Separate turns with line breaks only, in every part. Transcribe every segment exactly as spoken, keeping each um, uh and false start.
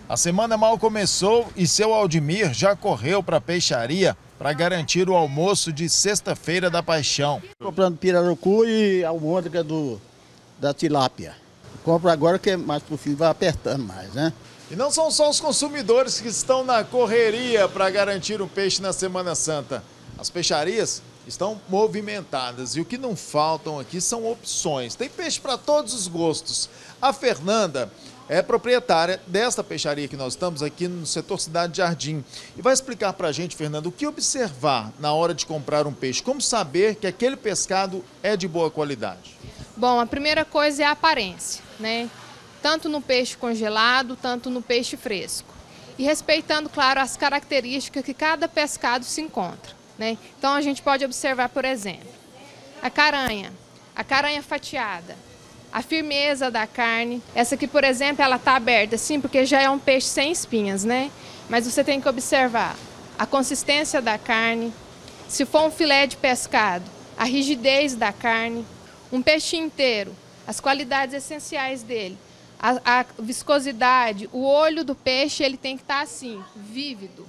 A semana mal começou e seu Aldimir já correu para a peixaria para garantir o almoço de sexta-feira da Paixão.
Comprando pirarucu e almôndega do, da tilápia. Compro agora que mais pro fim vai apertando mais, né?
E não são só os consumidores que estão na correria para garantir o peixe na Semana Santa. As peixarias estão movimentadas e o que não faltam aqui são opções. Tem peixe para todos os gostos. A Fernanda é proprietária desta peixaria que nós estamos aqui no setor Cidade Jardim. E vai explicar para a gente, Fernanda, o que observar na hora de comprar um peixe. Como saber que aquele pescado é de boa qualidade?
Bom, a primeira coisa é a aparência, né? Tanto no peixe congelado, tanto no peixe fresco. E respeitando, claro, as características que cada pescado se encontra, né? Então a gente pode observar, por exemplo, a caranha, a caranha fatiada, a firmeza da carne. Essa aqui, por exemplo, ela está aberta assim porque já é um peixe sem espinhas, né? Mas você tem que observar a consistência da carne, se for um filé de pescado, a rigidez da carne, um peixe inteiro, as qualidades essenciais dele, a, a viscosidade, o olho do peixe ele tem que estar assim, vívido,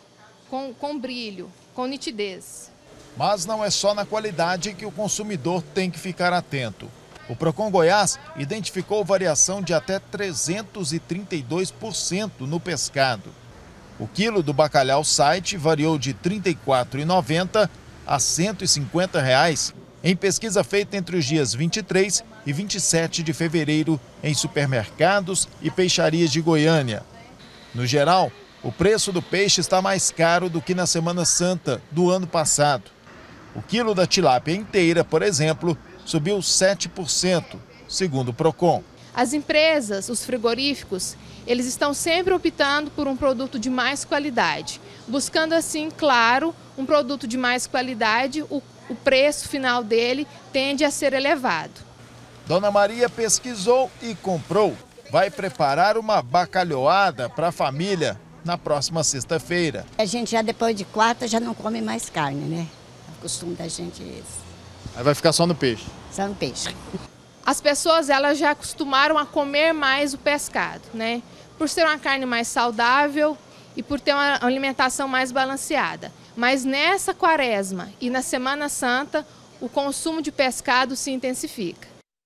com, com brilho, com nitidez.
Mas não é só na qualidade que o consumidor tem que ficar atento. O Procon Goiás identificou variação de até trezentos e trinta e dois por cento no pescado. O quilo do bacalhau site variou de trinta e quatro reais e noventa centavos a cento e cinquenta reais em pesquisa feita entre os dias vinte e três e vinte e sete de fevereiro em supermercados e peixarias de Goiânia. No geral, o preço do peixe está mais caro do que na Semana Santa do ano passado. O quilo da tilápia inteira, por exemplo, subiu sete por cento, segundo o Procon.
As empresas, os frigoríficos, eles estão sempre optando por um produto de mais qualidade, buscando assim, claro, um produto de mais qualidade, o, o preço final dele tende a ser elevado.
Dona Maria pesquisou e comprou. Vai preparar uma bacalhoada para a família na próxima sexta-feira.
A gente já depois de quarta já não come mais carne, né? O costume da gente é esse.
Aí vai ficar só no peixe?
Só no peixe.
As pessoas elas já acostumaram a comer mais o pescado, né? Por ser uma carne mais saudável e por ter uma alimentação mais balanceada. Mas nessa quaresma e na Semana Santa, o consumo de pescado se intensifica.